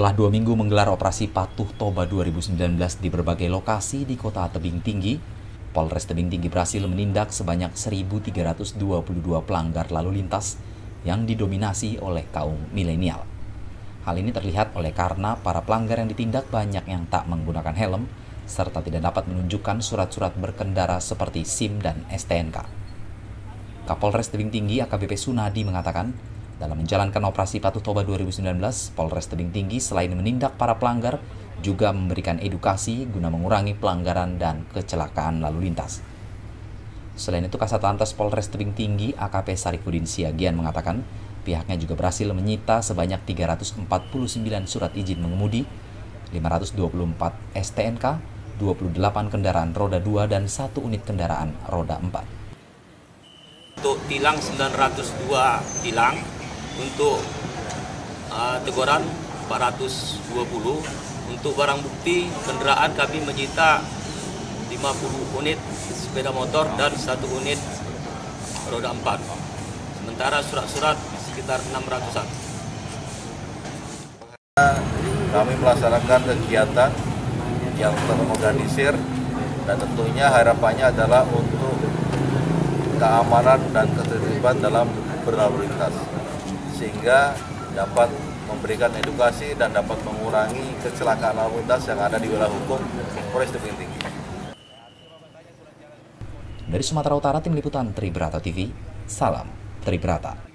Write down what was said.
Setelah 2 minggu menggelar operasi Patuh Toba 2019 di berbagai lokasi di kota Tebing Tinggi, Polres Tebing Tinggi berhasil menindak sebanyak 1.322 pelanggar lalu lintas yang didominasi oleh kaum milenial. Hal ini terlihat oleh karena para pelanggar yang ditindak banyak yang tak menggunakan helm, serta tidak dapat menunjukkan surat-surat berkendara seperti SIM dan STNK. Kapolres Tebing Tinggi AKBP Sunadi mengatakan, dalam menjalankan operasi Patuh Toba 2019, Polres Tebing Tinggi selain menindak para pelanggar, juga memberikan edukasi guna mengurangi pelanggaran dan kecelakaan lalu lintas. Selain itu, Kasat Lantas Polres Tebing Tinggi AKP Sarifudin Siagian mengatakan, pihaknya juga berhasil menyita sebanyak 349 surat izin mengemudi, 524 STNK, 28 kendaraan roda 2 dan 1 unit kendaraan roda 4. Untuk tilang 902 tilang, untuk teguran 420, untuk barang bukti kendaraan kami menyita 50 unit sepeda motor dan 1 unit roda 4. Sementara surat-surat sekitar 600-an. Kami melaksanakan kegiatan yang terorganisir dan tentunya harapannya adalah untuk keamanan dan ketertiban dalam berlalu lintas, sehingga dapat memberikan edukasi dan dapat mengurangi kecelakaan lalu lintas yang ada di wilayah hukum Polres Tebing Tinggi. Dari Sumatera Utara, Tim Liputan Tribrata TV, salam Tribrata.